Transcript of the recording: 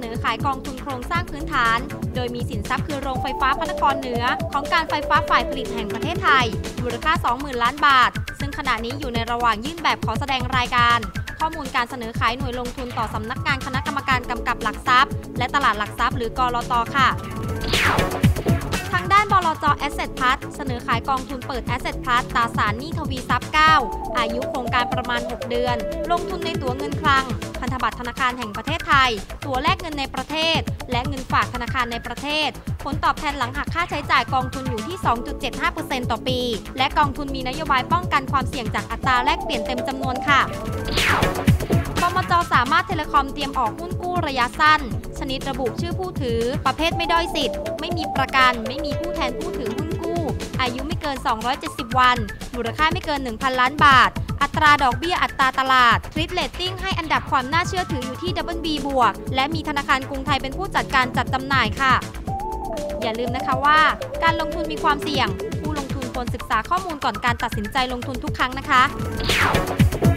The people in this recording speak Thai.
อขายกองทุนโครงสร้างพื้นฐานโดยมีสินทรัพย์คือโรงไฟฟ้าพระนครเหนือของการไฟฟ้าฝ่ายผลิตแห่งประเทศไทยมูลค่า 20,000 ล้านบาทซึ่งขณะนี้อยู่ในระหว่างยื่นแบบขอแสดงรายการข้อมูลการเสนอขายหน่วยลงทุนต่อสำนักงานคณะกรรมการกำกับหลักทรัพย์และตลาดหลักทรัพย์หรือกลต.ค่ะทางด้านบลจ. Asset Plus เสนอขายกองทุนเปิด Asset Plus ตราสารหนี้ทวีทรัพย์ 9 อายุโครงการประมาณ 6 เดือนลงทุนในตั๋วเงินคลังพันธบัตรธนาคารแห่งประเทศไทยตั๋วแลกเงินในประเทศและเงินฝากธนาคารในประเทศผลตอบแทนหลังหักค่าใช้จ่ายกองทุนอยู่ที่ 2.75% ต่อปีและกองทุนมีนโยบายป้องกันความเสี่ยงจากอัตราแลกเปลี่ยนเต็มจำนวนค่ะบมจ.สามารถเทเลคอมเตรียมออกหุ้นกู้ระยะสั้นชนิดระบุชื่อผู้ถือประเภทไม่ด้อยสิทธิ์ไม่มีประกันไม่มีผู้แทนผู้ถือหุ้นกู้อายุไม่เกิน270วันมูลค่าไม่เกิน 1,000 ล้านบาทอัตราดอกเบี้ยอัตราตลาดคริดเรตติ้งให้อันดับความน่าเชื่อถืออยู่ที่ BB บวกและมีธนาคารกรุงไทยเป็นผู้จัดการจัดจำหน่ายค่ะอย่าลืมนะคะว่าการลงทุนมีความเสี่ยงผู้ลงทุนควรศึกษาข้อมูลก่อนการตัดสินใจลงทุนทุกครั้งนะคะ